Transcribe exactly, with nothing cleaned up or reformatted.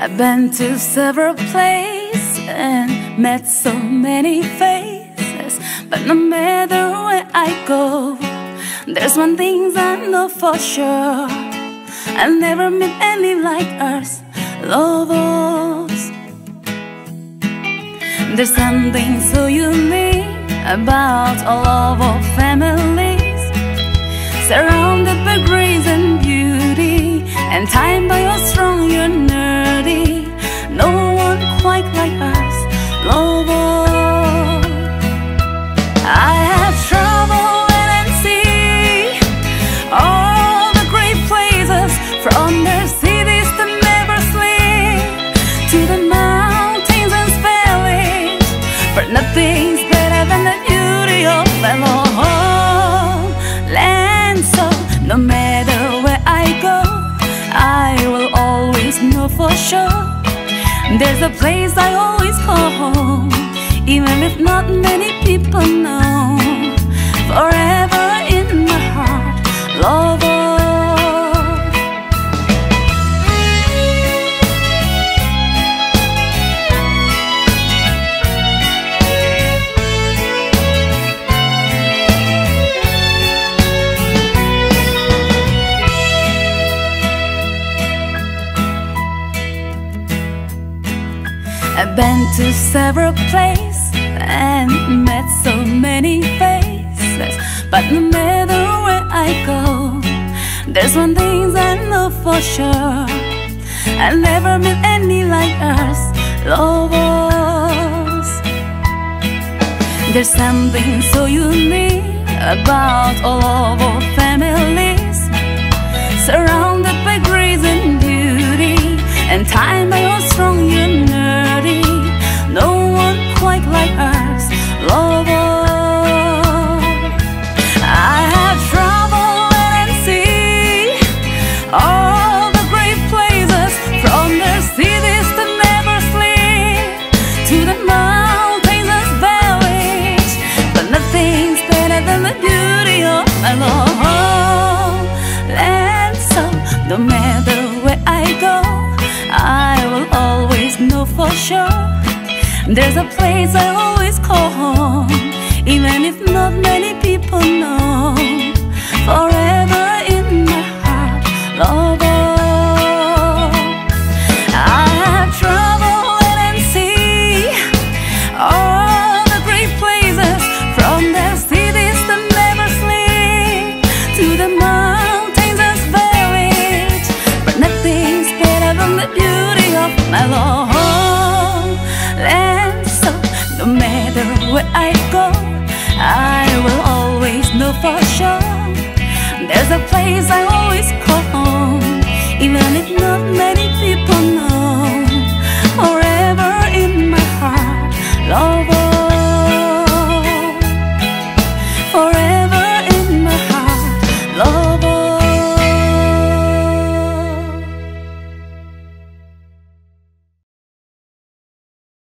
I've been to several places and met so many faces, but no matter where I go, there's one thing I know for sure: I'll never meet any like us, lovers. There's something so unique about all of our families, surrounded by grace and beauty, and timed by your strong, you're nerdy. No one quite like us, lovers. I have traveled and seen all the great places, from their cities to never sleep, to the mountains and valleys, but nothing's better than the beauty of my homeland. So no matter where I go, I will always know for sure there's a place I always call home, even if not many people know. Forever in my heart, lover. I've been to several places and met so many faces, but no matter where I go, there's one thing I know for sure: I'll never meet any like us, lovers. There's something so unique about all of our families, surrounded by grace and beauty, and timed by your strong, you're nerdy. No one quite like us, lovers. I have traveled and seen all the great places, from their cities to never sleep, to the mountains and valleys, but nothing's better than the beauty of my homeland. So no matter where I go, I will always know for sure there's a place I always call home, even if not many people know. Forever in my heart, lover. I have traveled and seen all the great places, from their cities to never sleep, to the mountains and valleys, but nothing's better than the beauty of my homeland. So no matter where I go, I will always know for sure